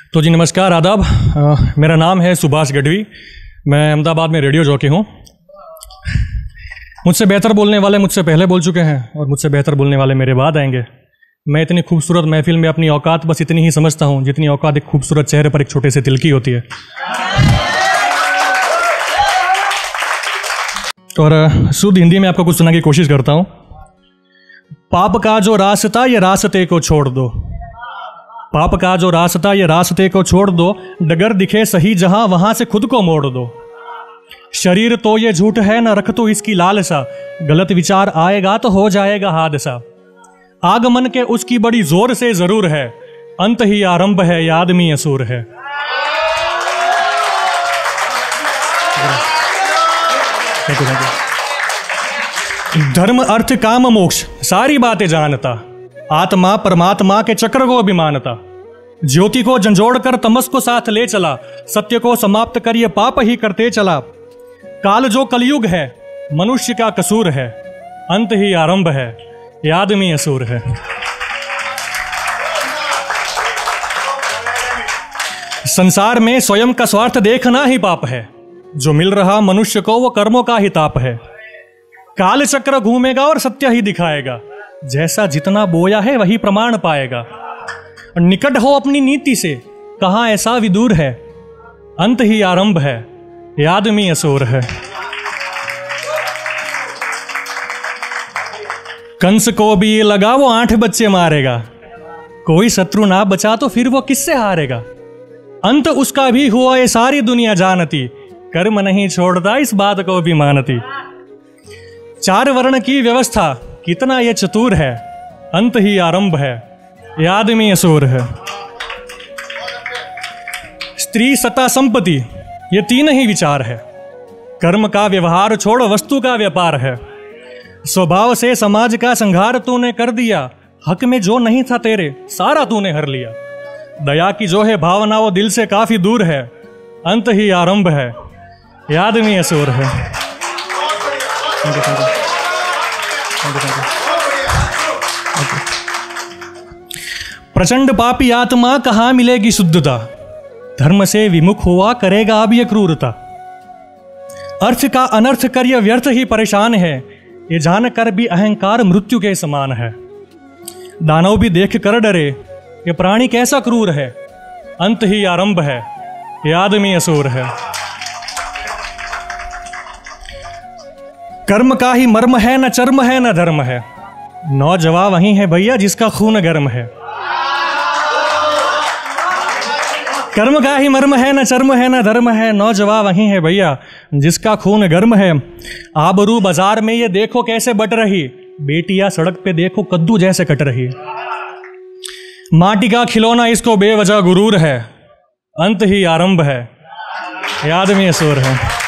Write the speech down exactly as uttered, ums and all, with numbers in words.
तो जी नमस्कार, आदाब। आ, मेरा नाम है सुभाष गढ़वी। मैं अहमदाबाद में रेडियो जॉकी हूँ। मुझसे बेहतर बोलने वाले मुझसे पहले बोल चुके हैं और मुझसे बेहतर बोलने वाले मेरे बाद आएंगे। मैं इतनी खूबसूरत महफिल में अपनी औकात बस इतनी ही समझता हूँ जितनी औकात एक खूबसूरत चेहरे पर एक छोटे से तिल की होती है। और शुद्ध हिंदी में आपको कुछ सुनाने की कोशिश करता हूँ। पाप का जो रास्ता ये रास्ते को छोड़ दो, पाप का जो रास्ता ये रास्ते को छोड़ दो, डगर दिखे सही जहां वहां से खुद को मोड़ दो। शरीर तो ये झूठ है न रख तो इसकी लालसा, गलत विचार आएगा तो हो जाएगा हादसा। आगमन के उसकी बड़ी जोर से जरूर है, अंत ही आरंभ है ये आदमी असूर है। धर्म अर्थ काम मोक्ष सारी बातें जानता, आत्मा परमात्मा के चक्र को भी मानता। ज्योति को झंझोड़ कर तमस को साथ ले चला, सत्य को समाप्त कर ये पाप ही करते चला। काल जो कलयुग है मनुष्य का कसूर है, अंत ही आरंभ है ये आदमी असूर है। संसार में स्वयं का स्वार्थ देखना ही पाप है, जो मिल रहा मनुष्य को वो कर्मों का ही ताप है। काल चक्र घूमेगा और सत्य ही दिखाएगा, जैसा जितना बोया है वही प्रमाण पाएगा। निकट हो अपनी नीति से कहाँ ऐसा विदूर है, अंत ही आरंभ है ये आदमी असूर है। कंस को भी ये लगा वो आठ बच्चे मारेगा, कोई शत्रु ना बचा तो फिर वो किससे हारेगा। अंत उसका भी हुआ ये सारी दुनिया जानती, कर्म नहीं छोड़ता इस बात को भी मानती। चार वर्ण की व्यवस्था कितना ये चतुर है, अंत ही आरंभ है ये आदमी असूर है। स्त्री सत्ता संपत्ति ये तीन ही विचार है, कर्म का व्यवहार छोड़ वस्तु का व्यापार है। स्वभाव से समाज का संहार तूने कर दिया, हक में जो नहीं था तेरे सारा तूने हर लिया। दया की जो है भावना वो दिल से काफी दूर है, अंत ही आरंभ है ये आदमी असूर है। प्रचंड पापी आत्मा कहाँ मिलेगी शुद्धता, धर्म से विमुख हुआ करेगा अब ये क्रूरता। अर्थ का अनर्थ कर ये व्यर्थ ही परेशान है, ये जानकर भी अहंकार मृत्यु के समान है। दानव भी देख कर डरे ये प्राणी कैसा क्रूर है, अंत ही आरंभ है ये आदमी असूर है। कर्म का ही मर्म है न चर्म है न धर्म है, नौजवान वही है भैया जिसका खून गर्म है। कर्म का ही मर्म है न चर्म है न धर्म है, नौजवान वही है भैया जिसका खून गर्म है। आबरू बाजार में ये देखो कैसे बट रही, बेटियां सड़क पे देखो कद्दू जैसे कट रही। माटी का खिलौना इसको बेवजह गुरूर है, अंत ही आरंभ है ये आदमी असूर है।